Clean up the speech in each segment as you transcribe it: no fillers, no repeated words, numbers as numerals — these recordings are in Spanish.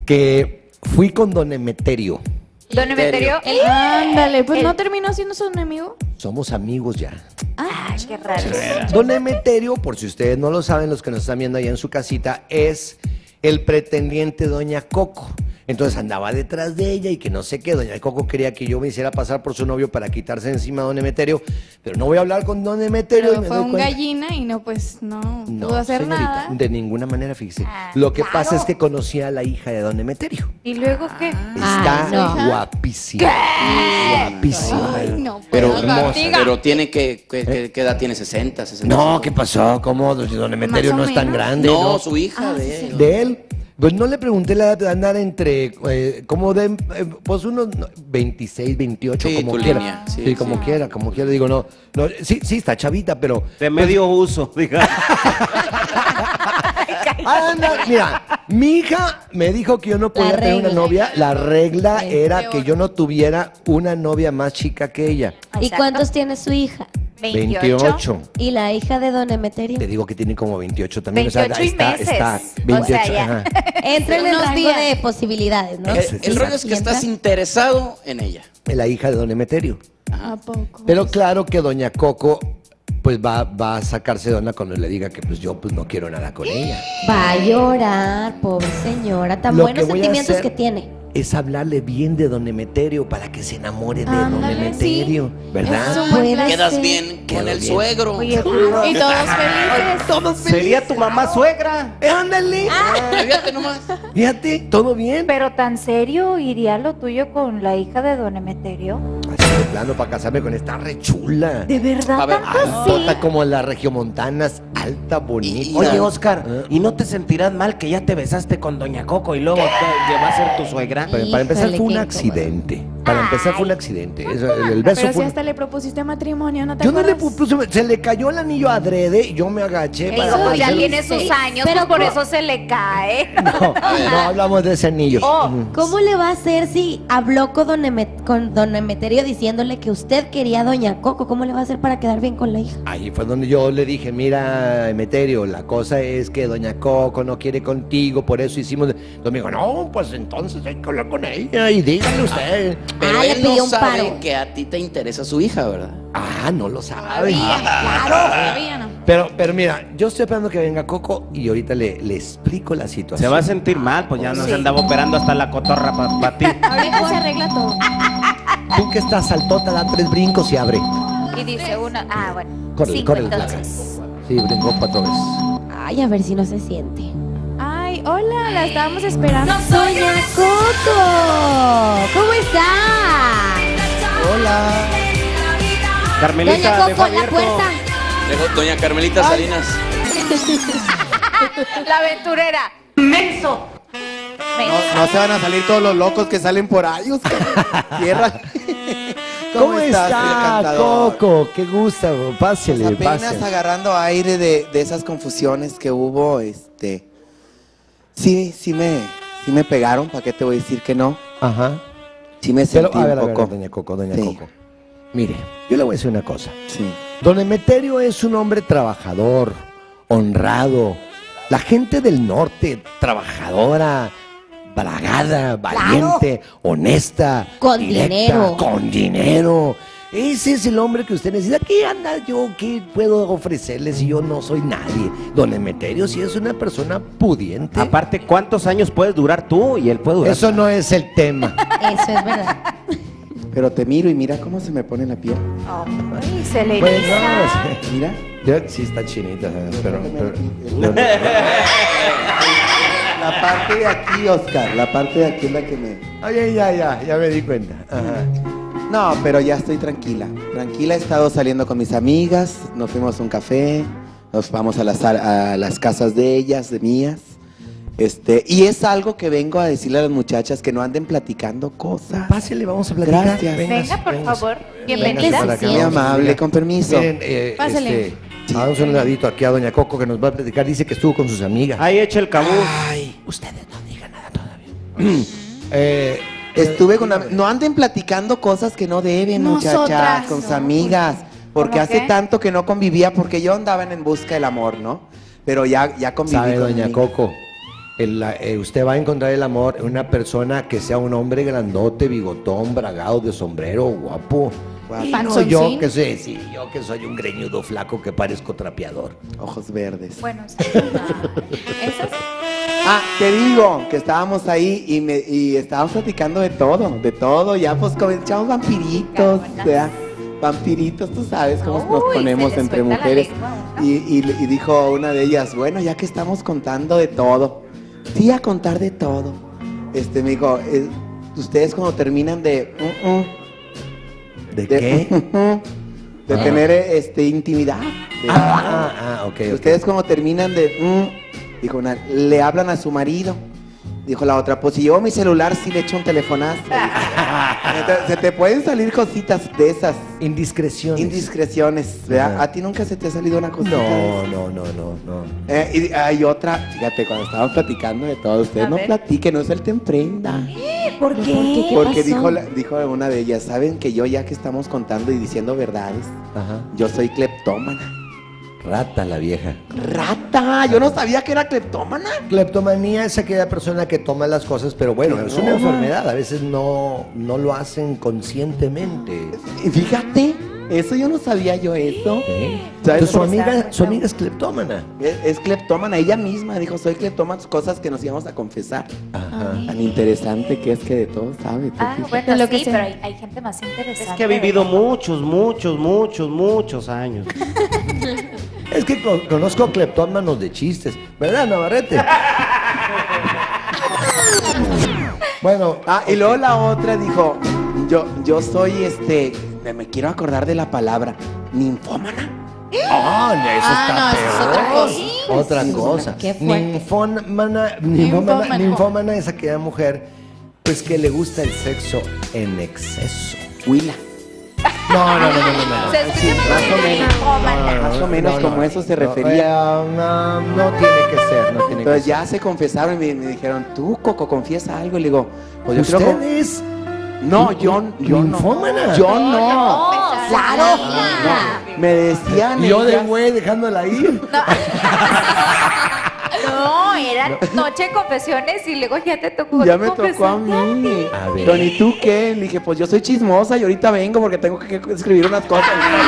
que fui con don Emeterio. Don Emeterio. Ándale, pues no terminó siendo su enemigo. Somos amigos ya. Ay, qué raro. Don Emeterio, por si ustedes no lo saben, los que nos están viendo allá en su casita, es el pretendiente de doña Coco. Entonces andaba detrás de ella y que no sé qué. Doña Coco quería que yo me hiciera pasar por su novio para quitarse encima a don Emeterio. Pero no voy a hablar con don Emeterio. Pero fue un gallina y no, pues no pudo hacer señorita, nada. de ninguna manera, fíjese. Lo que pasa es que conocí a la hija de don Emeterio. ¿Y luego qué? Está guapísima. Guapísima. Ay, no, Pero, hermosa. pero tiene ¿qué edad tiene? 60, 60. No, ¿qué pasó? ¿Cómo? Don Emeterio no es tan grande. No, su hija de él. ¿De él? Pues no le pregunté la edad de andar entre, como de, pues unos 26, 28, Sí, como tu quiera. línea, Sí, sí, como quiera, digo, no, sí, está chavita, pero... De medio uso, digamos. Mira, mi hija me dijo que yo no podía tener una novia, la regla era que yo no tuviera una novia más chica que ella. ¿Y Exacto. cuántos tiene su hija? 28. ¿Y la hija de don Emeterio? Te digo que tiene como 28 también. 28 y meses. Está O 28, sea, ya. ajá. Entra en el Unos rango días. de posibilidades, ¿no? El rollo es que estás interesado en ella. La hija de don Emeterio. ¿A poco? Pero claro que doña Coco pues va a sacarse de onda cuando le diga que pues yo pues no quiero nada con ella. Va a llorar, pobre señora. Tan Lo buenos que voy a sentimientos hacer que tiene. es hablarle bien de don Emeterio para que se enamore de don Ándale, Emeterio, sí. ¿verdad? Es un buen Puede plan. Quedas ser. bien con Quedo el bien. suegro. Oye, Y todos felices. ¿Sería tu mamá suegra? Ándale. Fíjate nomás. Fíjate, todo bien. pero tan serio iría lo tuyo con la hija de Don Emeterio. Así de plano para casarme con esta rechula. ¿De verdad? A ver, ¿Tanto sí? Alta como las regiomontanas, alta, bonita. Oye, Oscar, ¿y no te sentirás mal que ya te besaste con doña Coco y luego va a ser tu suegra? Para empezar Híjole, fue un qué accidente. Para empezar fue un accidente. El beso Pero si fue... hasta le propusiste matrimonio, ¿no te Yo no le acuerdas? puse, se le cayó el anillo adrede y yo me agaché para Digo, pues ya hacerle- tiene sus años, Pero pues por ¿cómo? eso se le cae. No hablamos de ese anillo. Oh. Ujú. ¿Cómo le va a hacer si habló con don Emeterio diciéndole que usted quería a doña Coco? ¿Cómo le va a hacer para quedar bien con la hija? Ahí fue donde yo le dije, mira, Emeterio, la cosa es que doña Coco no quiere contigo, por eso hicimos... Entonces me dijo, no, pues entonces hay que hablar con ella y dígale usted. Pero le él pidió no un sabe paro. que a ti te interesa su hija, ¿verdad? Ah, no lo sabe. Todavía no. Pero mira, yo estoy esperando que venga Coco y ahorita le explico la situación. Se va a sentir mal, pues ya no Sí. se andaba operando hasta la cotorra para ti. Ahorita se arregla todo. Tú que estás saltota, da 3 brincos y abre. Y dice uno, bueno. Córrele, 5 córrele, entonces. Sí, brincó 4 veces. Ay, a ver si no se siente. Ay, hola, la estábamos esperando. Doña Coco, ¿cómo está? Hola. Carmelita, Doña deja Coco, la abierto. puerta. Doña Carmelita Salinas. La aventurera. Menso. No se van a salir todos los locos que salen por ahí, Oscar. Tierra. ¿Cómo está, encantador? Coco? Qué gusto, pásele, Pues apenas pásele. agarrando aire de esas confusiones que hubo, sí me pegaron, ¿para qué te voy a decir que no? Ajá. Sí me Pero, sentí a ver, un poco. doña Coco, doña Sí. Coco. Mire, yo le voy a decir una cosa. Sí. Don Emeterio es un hombre trabajador, honrado. La gente del norte, trabajadora, bragada, valiente, honesta, Con directa, dinero. con dinero. Ese es el hombre que usted necesita. ¿Qué anda yo? ¿Qué puedo ofrecerle si yo no soy nadie? Don Emeterio sí es una persona pudiente. Aparte, ¿cuántos años puedes durar tú y él puede durar? Eso no es el tema. Eso es verdad. Pero te miro y mira cómo se me pone la piel. Ay, se le Pues eriza. no, Mira. sí está chinita, pero La parte de aquí, Oscar, la parte de aquí es la que me... Oye, ya me di cuenta. Ajá. No, pero ya estoy tranquila. Tranquila, he estado saliendo con mis amigas, nos fuimos a un café, nos vamos a las casas de ellas, de mías. Y es algo que vengo a decirle a las muchachas que no anden platicando cosas. Pásele, vamos a platicar. Gracias. Venga, por favor. Véngase Bienvenida. para acá, Muy vamos a amable, platicar. con permiso. Miren, Pásele. vamos un ladito aquí a doña Coco que nos va a platicar. Dice que estuvo con sus amigas. Ahí echa el cabuz. Ay, Ustedes no digan nada todavía. estuve con... No anden platicando cosas que no deben, Nosotras, muchachas, con sus no. amigas. Porque ¿Cómo hace qué? tanto que no convivía, porque yo andaba en busca del amor, ¿no? Pero ya conviví ¿Sabe, con doña amigas. Coco? usted va a encontrar el amor en una persona que sea un hombre grandote, bigotón, bragado, de sombrero, guapo. Y no Panzoncín. yo que soy, sí, yo que soy un greñudo flaco que parezco trapeador. Ojos verdes. Bueno, sí. Esas. Ah, te digo que estábamos ahí y estábamos platicando de todo, ya pues echamos vampiritos, ¿verdad? Vampiritos, tú sabes cómo nos Uy, ponemos se le entre suelta la mujeres. lengua a uno. Y dijo una de ellas, bueno, ya que estamos contando de todo, sí, a contar de todo. Me dijo, ustedes cuando terminan de ¿De qué? de tener intimidad. Ok. Ustedes como terminan de... dijo una, le hablan a su marido. Dijo la otra, pues si llevo mi celular sí le echo un telefonazo. Se te pueden salir cositas de esas. Indiscreciones, ¿verdad? Ajá. ¿A ti nunca se te ha salido una cosita de esas? No. Y hay otra, fíjate, cuando estábamos platicando de todo, ustedes A no ver. platiquen, no suelten prenda. ¿Por qué? ¿Qué Porque pasó? dijo una de ellas, ¿saben que yo ya que estamos contando y diciendo verdades, Ajá. yo soy cleptómana? Rata la vieja. ¡Rata! Yo no sabía que era cleptómana. Cleptomanía es aquella persona que toma las cosas, pero bueno, Que es una roba. enfermedad. A veces no lo hacen conscientemente. Y fíjate, eso yo no sabía yo eso. ¿Sí? ¿Sabes Entonces, por su amiga es cleptómana. Es cleptómana, ella misma dijo, soy cleptómana, cosas que nos íbamos a confesar. Ajá. Tan interesante que es que de todo sabe. ¿tú Ah, fíjate? bueno, Lo que sí, sea. pero hay gente más interesante. Es que ha vivido ¿verdad? muchos años. Es que conozco cleptómanos de chistes, ¿verdad, Navarrete? Bueno, Y luego la otra dijo, yo soy me quiero acordar de la palabra, ninfómana. eso está no, eso es otra peor. cosa. Otra Sí, cosa. qué fuerte. Ninfómana es aquella mujer pues que le gusta el sexo en exceso. Huila. No. Se escucha Sí, más más o bien menos. ninfómana. Más o menos como eso se refería. No tiene que ser, no tiene que Entonces ser. ya se confesaron y me dijeron, tú, Coco, confiesa algo. Y le digo, pues yo creo ¿Usted que... es No, yo no. ninfómana? Yo no. ¡Claro! No. Me decían Yo de ellas- güey dejándola ir. No, era noche de confesiones y luego ya te tocó. Ya me tocó a mí. A ver. Don, ¿y tú qué? Le dije, pues yo soy chismosa y ahorita vengo porque tengo que escribir unas cosas.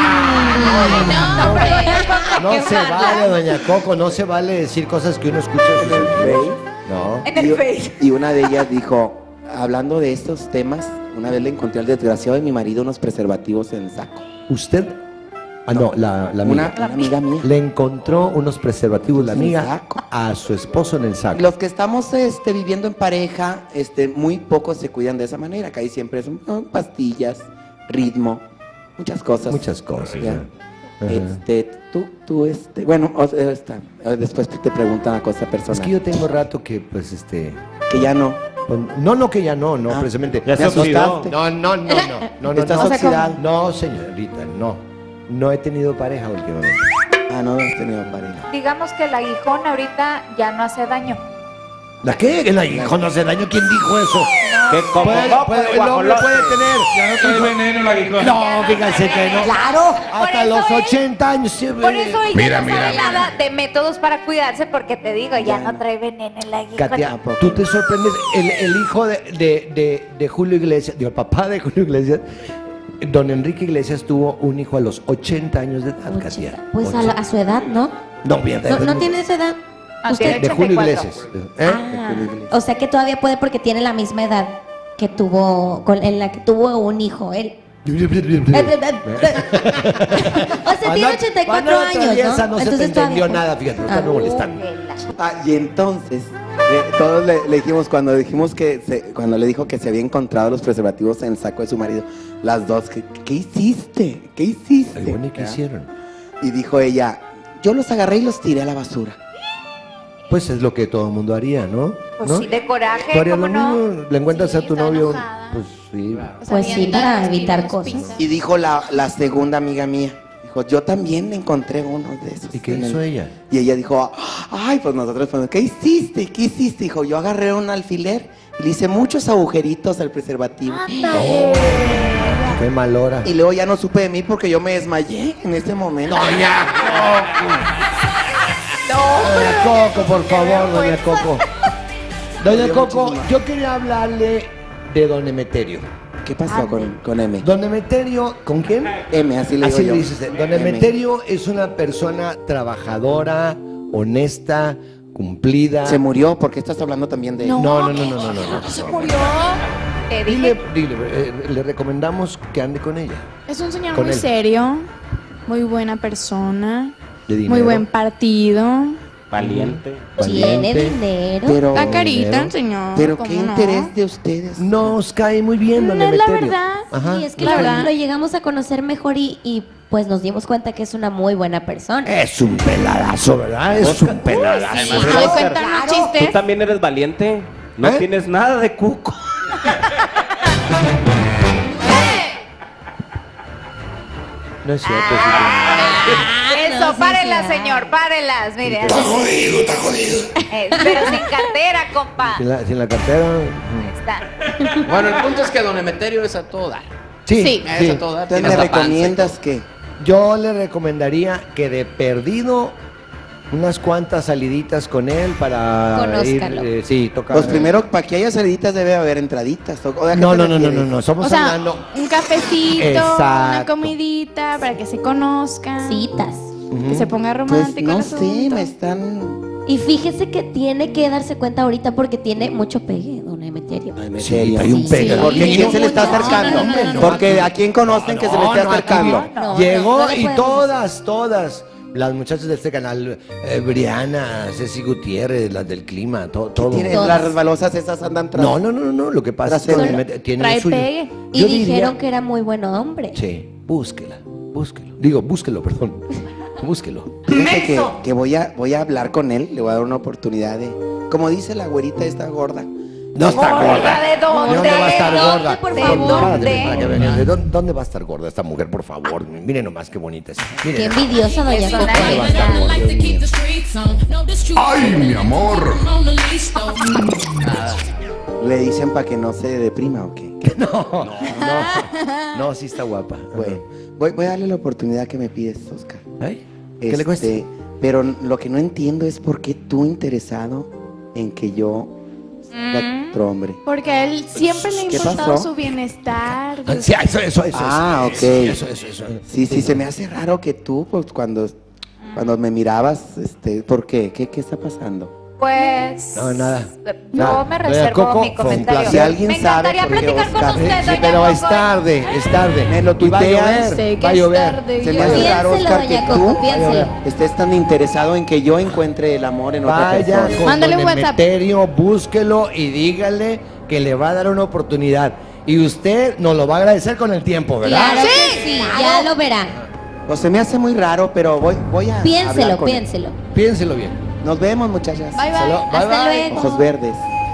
No se vale, doña Coco, no se vale decir cosas que uno escucha en el Face. No. En el Face. Y una de ellas dijo, hablando de estos temas, una vez le encontré al desgraciado de mi marido unos preservativos en el saco. ¿Usted? No, la amiga. Una amiga mía. Le encontró unos preservativos, la En el amiga, saco. a su esposo en el saco. Los que estamos viviendo en pareja, muy pocos se cuidan de esa manera, que ahí siempre son pastillas, ritmo, muchas cosas. Muchas cosas. Ya. ¿no? Ajá. Bueno, después te preguntan una cosa Es personal. que yo tengo rato que, pues, Que ya no. No, que ya no, Ah. precisamente. Ya se Me oxidó. asustaste. No. Estás oxidado. No, señorita, no. No he tenido pareja últimamente. Ah, no has tenido pareja. Digamos que el aguijón ahorita ya no hace daño. ¿La qué? ¿El aguijón no hace daño? ¿Quién dijo eso? Que como El hombre puede tener. Ya no trae veneno el aguijón. No, fíjense que no. ¡Claro! Hasta Por eso los él- 80 años. Sí, Por eso ella Mira, no mira, sabe mira. nada de métodos para cuidarse porque te digo, ya Ya no no. trae veneno el aguijón. Katia, tú te sorprendes. El hijo de Julio Iglesias, digo, el papá de Julio Iglesias, don Enrique Iglesias tuvo un hijo a los 80 años de edad, Katia. Pues a su edad, ¿no? No, bien, ¿No tiene esa edad? Ah, ¿Usted? tiene de Julio 84. Iglesias. ¿Eh? Ah, o sea que todavía puede porque tiene la misma edad que tuvo, en la que tuvo un hijo él. O sea, tiene 84 años, ¿no? No se te entendió nada, fíjate, no está molestando. Y entonces, todos le dijimos, cuando le dijo que se había encontrado los preservativos en el saco de su marido, las dos, ¿qué hiciste? ¿Qué hiciste? Ay, bueno, ¿y qué ¿verdad? hicieron? Y dijo ella, yo los agarré y los tiré a la basura. Pues es lo que todo el mundo haría, ¿no? Pues ¿No? sí, de coraje, ¿Tú harías ¿cómo lo no? mismo? ¿Le encuentras Sí, a tu estaba novio? enojada. Pues sí. Pues sí, para evitar cosas. Y dijo la segunda amiga mía, dijo, yo también encontré uno de esos. ¿Y qué en el-". hizo ella? Y ella dijo, ay, pues nosotros, ¿qué hiciste? ¿Qué hiciste? Dijo, yo agarré un alfiler y le hice muchos agujeritos al preservativo. Qué mal hora. Y luego ya no supe de mí porque yo me desmayé en ese momento. Doña Coco, por favor, doña Coco. Doña dio Coco, muchísimo. yo quería hablarle de don Emeterio. ¿Qué pasó con M? Don Emeterio, ¿con quién? M, así le digo Así yo. le dice usted. Don M. Emeterio es una persona trabajadora, honesta, cumplida. Se murió, ¿por qué estás hablando también de él? No. Se murió. Te Dile, dije. le recomendamos que ande con ella. Es un señor Con muy él. serio, muy buena persona, De dinero. muy buen partido. Valiente. Tiene valiente. dinero. Pero, La carita, dinero. el señor. pero ¿cómo qué no? interés de ustedes. Nos cae muy bien, don No, es la Emeterio. verdad. Ajá. Y es que La lo, verdad. lo llegamos a conocer mejor y pues nos dimos cuenta que es una muy buena persona. Es un peladazo, ¿verdad? Es un peladazo. Sí, Además, le Oscar, cuentan unos ¿tú chistes. también eres valiente? No ¿Eh? tienes nada de cuco. No es cierto. sí Eso, párenlas, señor, párenlas. Mire. Está jodido, está jodido. Pero sin cartera, compa. tiene. Sin la cartera. Está. Bueno, el punto es que don Emeterio es a todo dar. Sí, Sí. Es a todo dar. Entonces Tienes me la panza y recomiendas que... Yo le recomendaría que de perdido unas cuantas saliditas con él para Conózcalo. ir, sí, tocar. Pues primero, para que haya saliditas debe haber entraditas. ¿O de a qué No, te no, no, no, refieres? no, no, estamos O sea, hablando. un cafecito, Exacto. una comidita para que se conozcan. Citas. Que se ponga Pues romántico. no el sé, asunto. me están... Y fíjese que tiene que darse cuenta ahorita porque tiene mucho pegue, don Emeterio. Sí, hay un Sí, pegue. sí. Porque ¿quién se le está No, acercando? no, no. Porque ¿a quién conocen que se le esté No, acercando? aquí No, llegó no le y podemos todas las muchachas de este canal, Briana, Ceci Gutiérrez, las del clima, todo. Tienen Todas. las resbalosas esas andan tras. No, lo que pasa es que Trasero. tiene Trae lo suyo. pegue. Y Yo dijeron diría, que era muy buen hombre. sí, búsquelo. Digo, búsquelo, perdón. Búsquelo. Fíjate que voy a hablar con él, le voy a dar una oportunidad de... Como dice la güerita esta gorda. No está gorda. ¿De dónde? va a estar ¿De dónde, gorda? por ¿De favor? dónde? Para que ¿De vean, ¿dónde va a estar gorda esta mujer, por favor? Miren nomás qué bonita es. Qué Miren. envidiosa doña Eso, Coco. nadie. ¿Dónde va a estar gorda, Dios mío? Ay, mi amor. ¿Le dicen para que no se deprima o qué? No, sí está guapa. Bueno, voy a darle la oportunidad que me pides, Oscar. ¿Ay? ¿Qué le cuesta? Pero lo que no entiendo es por qué tú interesado en que yo sea otro hombre. Porque a él siempre le ha ¿Qué importado pasó? su bienestar. Ah, sí, eso. Ah, ok. Eso. Sí, se me hace raro que tú, pues cuando me mirabas, ¿por qué? ¿Qué está pasando? Pues. No, nada. Yo Nada. me Doña reservo Coco, mi fue un comentario. placer. Si alguien me sabe encantaría por qué platicar con Oscar- usted, Sí, doña pero es Coco. tarde. Me lo Y va a tuiteas. llover, va a llover. Se me hace raro, Piénselo, Oscar, que doña tú Coco, piénselo. estés tan interesado en que yo encuentre el amor en otra Vaya persona. con Mándale don un WhatsApp. Emeterio, búsquelo y dígale que le va a dar una oportunidad. Y usted nos lo va a agradecer con el tiempo, ¿verdad? Claro que sí, ya lo verán. Pues se me hace muy raro, pero voy a Piénselo, hablar con él. piénselo. Piénselo bien. Nos vemos, muchachas. Bye, bye. Hasta luego. Ojos verdes.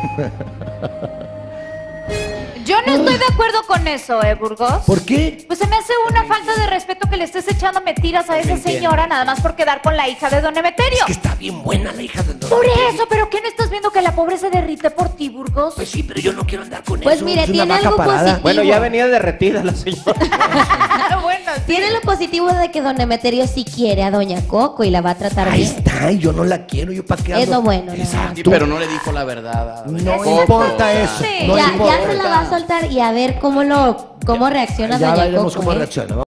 Yo no estoy de acuerdo con eso, Burgos. ¿Por qué? Pues se me hace una falta de respeto que le estés echando mentiras a esa señora nada más por quedar con la hija de don Emeterio. Es que está bien buena la hija de don Por Emeterio. eso, ¿pero qué no estás viendo que la pobre se derrite por ti, Burgos? Pues sí, pero yo no quiero andar con Pues eso. mire, es una tiene vaca algo parada. positivo. Bueno, ya venía derretida la señora. Bueno, Tiene lo positivo de que don Emeterio sí quiere a doña Coco y la va a tratar Ahí bien. está, y yo no la quiero, yo para qué ando. Es lo bueno, nada más. Exacto. Sí, pero no le dijo la verdad. a doña No Coco, importa o sea, eso. Sí, No ya importa. se la va a soltar y a ver cómo reacciona Ya doña veremos Coco. cómo ¿eh? reacciona.